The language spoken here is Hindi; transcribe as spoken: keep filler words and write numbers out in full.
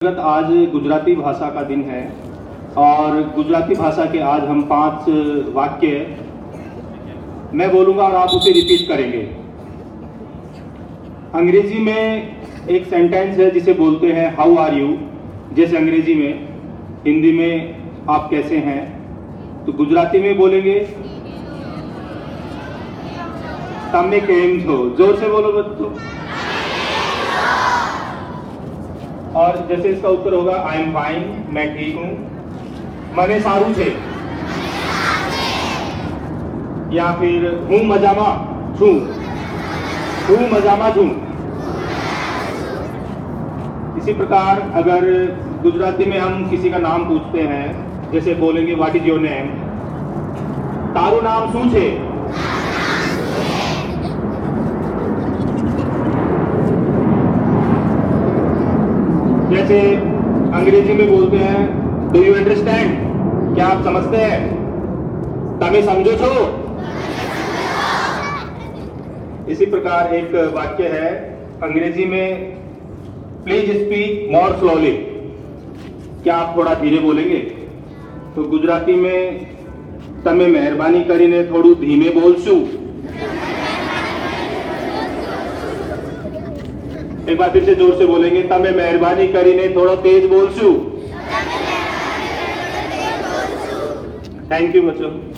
आज गुजराती भाषा का दिन है और गुजराती भाषा के आज हम पांच वाक्य मैं बोलूंगा और आप उसे रिपीट करेंगे। अंग्रेजी में एक सेंटेंस है जिसे बोलते हैं हाउ आर यू, जैसे अंग्रेजी में, हिंदी में आप कैसे हैं, तो गुजराती में बोलेंगे तमे केम छो। जोर से बोलो बच्चों। और जैसे इसका उत्तर होगा आई एम फाइन, मैं ठीक हूं, मने सारू छे, या फिर हूं मजामा छू, हूं मजामा छू। इसी प्रकार अगर गुजराती में हम किसी का नाम पूछते हैं, जैसे बोलेंगे व्हाट इज योर नेम, तारू नाम शू छे। जैसे अंग्रेजी में बोलते हैं डू यू अंडरस्टैंड, क्या आप समझते हैं, तमे समझो छो। इसी प्रकार एक वाक्य है अंग्रेजी में प्लीज स्पीक मोर स्लोली, क्या आप थोड़ा धीरे बोलेंगे, तो गुजराती में तमे मेहरबानी करीने थोड़ू धीमे बोलशू। एक बार फिर से जोर से बोलेंगे, तमे मेहरबानी करीने थोड़ा तेज बोलशू। थैंक यू बच्चों।